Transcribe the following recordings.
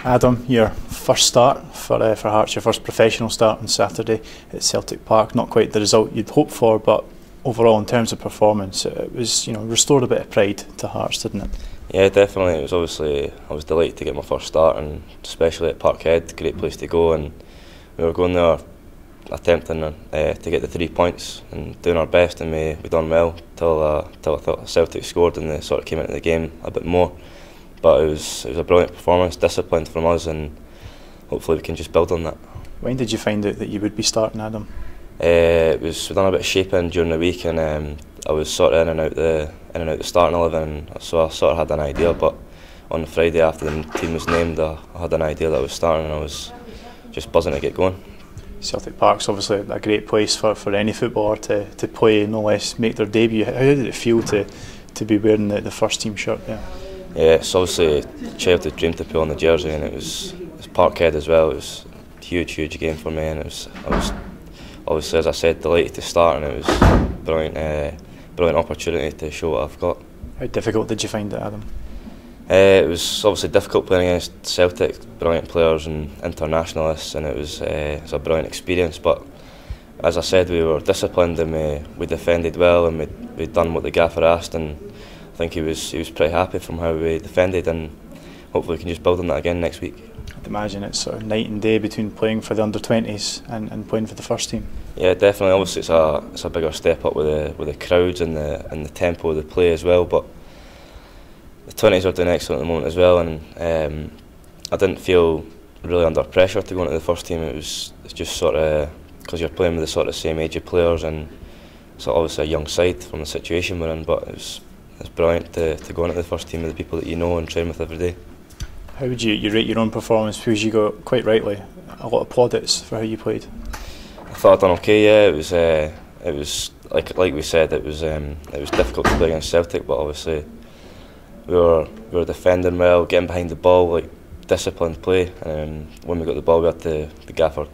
Adam, your first start for Hearts, your first professional start on Saturday at Celtic Park. Not quite the result you'd hoped for, but overall, in terms of performance, it was restored a bit of pride to Hearts, didn't it? Yeah, definitely. It was obviously, I was delighted to get my first start, and especially at Parkhead, great place to go. And we were going there attempting to get the 3 points and doing our best, and we done well till I thought Celtic scored and they sort of came into the game a bit more. But it was a brilliant performance, disciplined from us, and hopefully we can just build on that. When did you find out that you would be starting, Adam? We done a bit of shaping during the week, and I was sort of in and out the starting 11, so I sort of had an idea. But on the Friday after the team was named, I had an idea that I was starting, and I was just buzzing to get going. Celtic Park's obviously a great place for any footballer to play, no less make their debut. How did it feel to be wearing the first team shirt there? Yeah, it's obviously a childhood dream to put on the jersey, and it was Parkhead as well. It was a huge game for me, and I was obviously, as I said, delighted to start, and it was a brilliant opportunity to show what I've got. How difficult did you find it, Adam? It was obviously difficult playing against Celtic, brilliant players and internationalists, and it was a brilliant experience. But as I said, we were disciplined and we defended well, and we'd done what the gaffer asked, and I think he was pretty happy from how we defended, and hopefully we can just build on that again next week. I'd imagine it's sort of night and day between playing for the under-20s and playing for the first team. Yeah, definitely. Obviously, it's a bigger step up with the crowds and the tempo of the play as well. But the 20s are doing excellent at the moment as well, and I didn't feel really under pressure to go into the first team. It's just sort of because you're playing with the sort of same age of players, and it's obviously a young side from the situation we're in. But it's brilliant to go into the first team with the people that you know and train with every day. How would you rate your own performance? Because you got, quite rightly, a lot of plaudits for how you played. I thought I'd done okay. Yeah, it was like we said, it was difficult to play against Celtic, but obviously we were defending well, getting behind the ball, like disciplined play. And when we got the ball, we had the gaffer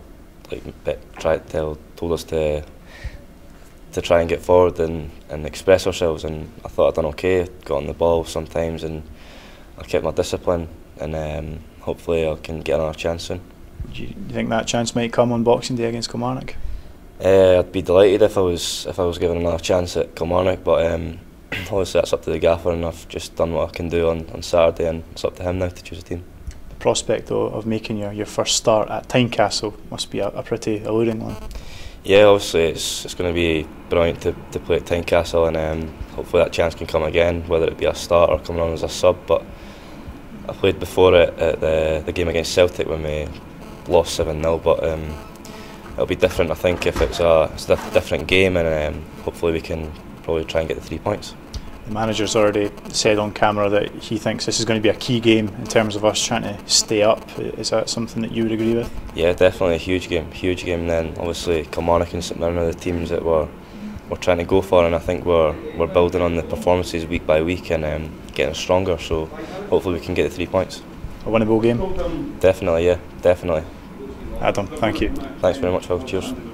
told us to try and get forward and express ourselves, and I thought I'd done okay. Got on the ball sometimes, and I kept my discipline, and hopefully I can get another chance soon. Do you think that chance might come on Boxing Day against Kilmarnock? I'd be delighted if I was given another chance at Kilmarnock, but obviously that's up to the gaffer, and I've just done what I can do on Saturday, and it's up to him now to choose a team. The prospect though of making your first start at Tynecastle must be a pretty alluring one. Yeah, obviously it's going to be brilliant to play at Tynecastle, and hopefully that chance can come again, whether it be a start or coming on as a sub. But I played before it at the game against Celtic when we lost 7-0, but it'll be different, I think, if it's a different game, and hopefully we can probably try and get the 3 points. The manager's already said on camera that he thinks this is going to be a key game in terms of us trying to stay up. Is that something that you would agree with? Yeah, definitely a huge game. And then obviously Kilmarnock and St Mirren are the teams that we're trying to go for, and I think we're building on the performances week by week and getting stronger. So hopefully we can get the 3 points. A winnable game? Definitely, yeah, definitely. Adam, thank you. Thanks very much, Phil. Cheers.